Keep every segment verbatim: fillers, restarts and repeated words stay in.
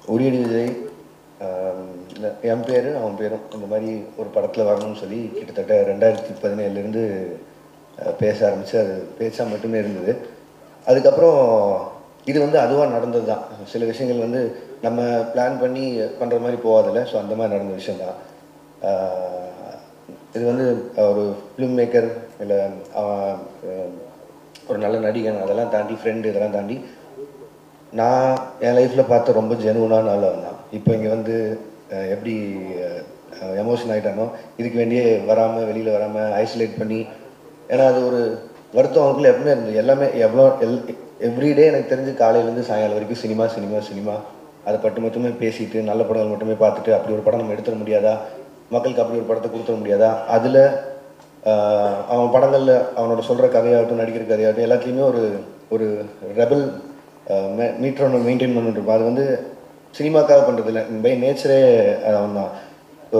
உரியடி விஜய் என் பேர் அவன் பேரும் இந்த மாதிரி ஒரு படத்தில் வரணும்னு சொல்லி கிட்டத்தட்ட ரெண்டாயிரத்தி பதினேழுலேருந்து பேச ஆரம்பித்து அது பேச்சா மட்டுமே இருந்தது. அதுக்கப்புறம் இது வந்து அதுவாக நடந்தது தான். சில விஷயங்கள் வந்து நம்ம பிளான் பண்ணி பண்ணுற மாதிரி போகாதில்ல. ஸோ அந்த மாதிரி நடந்த விஷயந்தான். இது வந்து ஒரு ஃபிலிம் மேக்கர் இல்லை ஒரு நல்ல நடிகன் அதெல்லாம் தாண்டி ஃப்ரெண்டு இதெல்லாம் தாண்டி நான் என் லைஃப்பில் பார்த்த ரொம்ப ஜெனுவனான ஆள் தான். இப்போ இங்கே வந்து எப்படி எமோஷன் ஆகிட்டானோ இதுக்கு வேண்டியே வராமல் வெளியில் வராமல் ஐசோலேட் பண்ணி, ஏன்னா அது ஒரு வருத்தம் அவங்களுக்குள்ள எப்பவுமே இருந்தது. எல்லாமே எவ்வளோ எல் எவ்ரிடே எனக்கு தெரிஞ்சு காலையிலேருந்து சாயங்காலம் வரைக்கும் சினிமா சினிமா சினிமா அதை பட்டு மட்டுமே பேசிட்டு நல்ல படங்கள் மட்டுமே பார்த்துட்டு அப்படி ஒரு படம் நம்ம எடுத்துட முடியாதா, மக்களுக்கு அப்படி ஒரு படத்தை கொடுத்துட முடியாதா, அதில் அவன் படங்களில் அவனோட சொல்கிற கதையாகட்டும் நடிக்கிற கதையாகட்டும் எல்லாத்துலேயுமே ஒரு ஒரு ரெபல் மீட்டர் ஒன்று மெயின்டைன் பண்ணிட்டுருப்போம். அது வந்து சினிமாக்காக பண்ணுறது இல்லை, பை நேச்சரே அவன் தான். ஸோ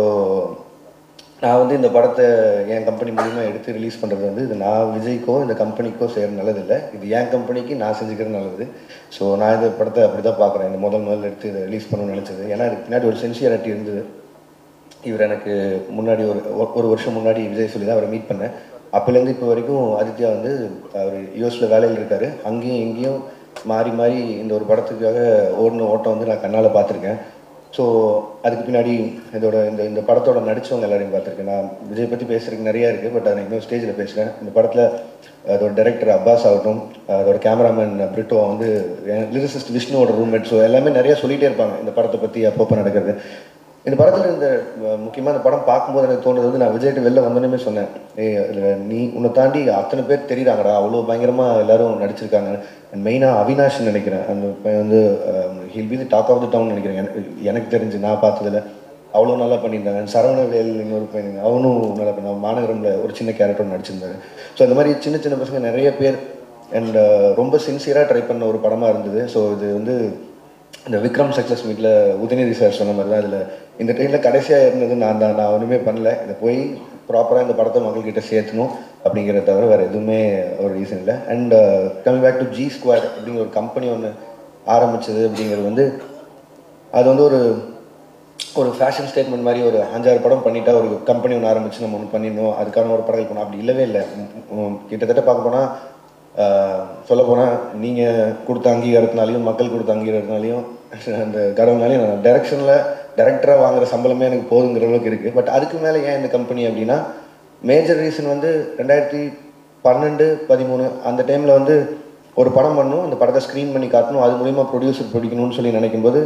நான் வந்து இந்த படத்தை என் கம்பெனி மூலிமா எடுத்து ரிலீஸ் பண்ணுறது வந்து இது நான் விஜய்க்கோ இந்த கம்பெனிக்கோ செய்கிற நல்லதில்லை, இது என் கம்பெனிக்கு நான் செஞ்சுக்கிறது நல்லது. ஸோ நான் இந்த படத்தை அப்படி தான் பார்க்குறேன். இந்த முதல் முதல்ல எடுத்து இதை ரிலீஸ் பண்ணணும்னு நினச்சது. ஏன்னா இதுக்கு பின்னாடி ஒரு சின்சியரிட்டி இருந்தது. இவர் எனக்கு முன்னாடி ஒரு ஒரு வருஷம் முன்னாடி விஜய் சொல்லி தான் அவரை மீட் பண்ணேன். அப்போலேருந்து இப்போ வரைக்கும் ஆதித்யா வந்து அவர் யூஎஸில் வேலையில் இருக்கார். அங்கேயும் இங்கேயும் மாறி மாறி இந்த ஒரு படத்துக்காக ஓடின ஓட்டம் வந்து நான் கண்ணால் பார்த்துருக்கேன். ஸோ அதுக்கு பின்னாடி இதோட இந்த இந்த படத்தோட நடித்தவங்க எல்லாரையும் பார்த்துருக்கேன். நான் விஜய் பற்றி பேசுகிறதுக்கு நிறையா இருக்குது, பட் நான் இன்னும் ஸ்டேஜில் பேசுகிறேன். இந்த படத்தில் அதோட டைரக்டர் அப்பாஸ் ஆகட்டும், அதோட கேமராமேன் பிரிட்டோ வந்து லிரிசிஸ்ட் விஷ்ணுவோட ரூம்மேட். ஸோ எல்லாமே நிறையா சொல்லிகிட்டே இருப்பாங்க இந்த படத்தை பற்றி அப்பப்போ நடக்கிறது. இந்த படத்தில் இந்த முக்கியமாக இந்த படம் பார்க்கும்போது எனக்கு தோணுது வந்து நான் விஜய்ட்டு வெளில வந்தோன்னே சொன்னேன், ஏ இதில் நீ உன்னை தாண்டி அத்தனை பேர் தெரியுறாங்கடா, அவ்வளோ பயங்கரமாக எல்லோரும் நடிச்சிருக்காங்க. அண்ட் மெயினாக அவினாஷ்ன்னு நினைக்கிறேன், அந்த வந்து he'll be the talk of the town நினைக்கிறேன். எனக்கு எனக்கு தெரிஞ்சு நான் பார்த்ததில் அவ்வளோ நல்லா பண்ணியிருந்தாங்க. சரவணவேல் இன்னொரு பையன் அவனும் நல்லா பண்ண மாநகரமில் ஒரு சின்ன கேரக்டர் நடிச்சிருந்தாங்க. ஸோ அந்த மாதிரி சின்ன சின்ன பசங்க நிறைய பேர் அண்ட் ரொம்ப சின்சியராக ட்ரை பண்ண ஒரு படமாக இருந்தது. ஸோ இது வந்து இந்த விக்ரம் சக்ஸஸ் மீட்டில் உதயநிதி சார் சொன்ன மாதிரி தான் இதில் இந்த ட்ரெயினில் கடைசியாக இருந்தது நான் தான். நான் ஒன்றுமே பண்ணல, இதை போய் ப்ராப்பராக இந்த படத்தை மக்கள்கிட்ட சேர்த்தணும் அப்படிங்கிறத தவிர வேறு எதுவுமே ஒரு ரீசன் இல்லை. And coming back to G squad அப்படிங்கிற ஒரு கம்பெனி ஒன்று ஆரம்பித்தது அப்படிங்கிறது வந்து அது வந்து ஒரு ஒரு ஃபேஷன் ஸ்டேட்மெண்ட் மாதிரி. ஒரு அஞ்சாறு படம் பண்ணிட்டா ஒரு கம்பெனி ஒன்று ஆரம்பித்து நம்ம ஒன்று பண்ணிடணும், அதுக்கான ஒரு படங்கள் போனோம், அப்படி இல்லவே இல்லை. கிட்டத்தட்ட பார்க்க போனால் சொல்லப்போனால் நீங்கள் கொடுத்த அங்கீகாரத்தினாலையும் மக்கள் கொடுத்த அங்கீகாரத்தினாலையும் அந்த கடவுள்னாலையும் நான் டைரக்ஷனில் டைரக்டராக வாங்குகிற சம்பளமே எனக்கு போதுங்கிற அளவுக்கு இருக்குது. பட் அதுக்கு மேலே ஏன் இந்த கம்பெனி அப்படின்னா மேஜர் ரீசன் வந்து ரெண்டாயிரத்தி பன்னெண்டு பதிமூணு அந்த டைமில் வந்து ஒரு படம் பண்ணணும், அந்த படத்தை ஸ்க்ரீன் பண்ணி காட்டணும், அது மூலிமா ப்ரொடியூசர் பிடிக்கணும்னு சொல்லி நினைக்கும்போது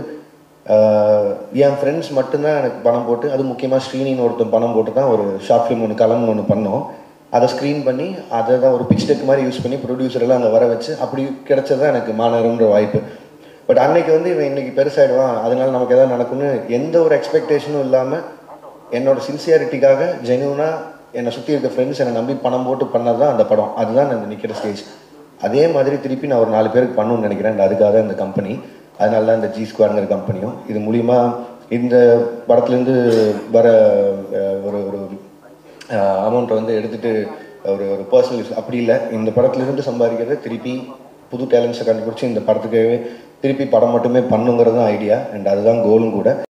என் ஃப்ரெண்ட்ஸ் மட்டும்தான் எனக்கு பணம் போட்டு, அது முக்கியமாக ஸ்க்ரீனின்னு ஒருத்தர் பணம் போட்டு தான் ஒரு ஷார்ட் ஃபிலிம் ஒன்று கலம்னு ஒன்று பண்ணோம். அதை ஸ்க்ரீன் பண்ணி அதை தான் ஒரு பிச் டெக் மாதிரி யூஸ் பண்ணி ப்ரொடியூசரெல்லாம் அங்கே வர வச்சு அப்படி கிடைச்சது தான் எனக்கு மாநகரம்ன்ற வாய்ப்பு. பட் அன்னைக்கு வந்து இவன் இன்றைக்கி பெருசாகிடுவான், அதனால நமக்கு எதாவது நடக்கும்னு எந்த ஒரு எக்ஸ்பெக்டேஷனும் இல்லாமல் என்னோட சின்சியாரிட்டிக்காக ஜெனுவனாக என்னை சுற்றி இருக்க ஃப்ரெண்ட்ஸ் என்னை நம்பி பணம் போட்டு பண்ணது தான் அந்த படம். அதுதான் நான் நிற்கிற ஸ்டேஜ். அதே மாதிரி திருப்பி நான் ஒரு நாலு பேருக்கு பண்ணணும்னு நினைக்கிறேன். அதுக்காக தான் இந்த கம்பெனி, அதனால தான் இந்த ஜி ஸ்குவாட்ங்கிற கம்பெனியும். இது மூலிமா இந்த படத்துலேருந்து வர ஒரு ஒரு அமௌண்ட்டை வந்து எடுத்துகிட்டு ஒரு ஒரு பர்சனல் யூஸ் அப்படி இல்லை, இந்த படத்துலேருந்து சம்பாதிக்கிறத திருப்பி புது டேலண்ட்ஸை கண்டுபிடிச்சி இந்த படத்துக்காகவே திருப்பி படம் மட்டுமே பண்ணுங்கிறது தான் ஐடியா. அண்ட் அதுதான் கோலும் கூட.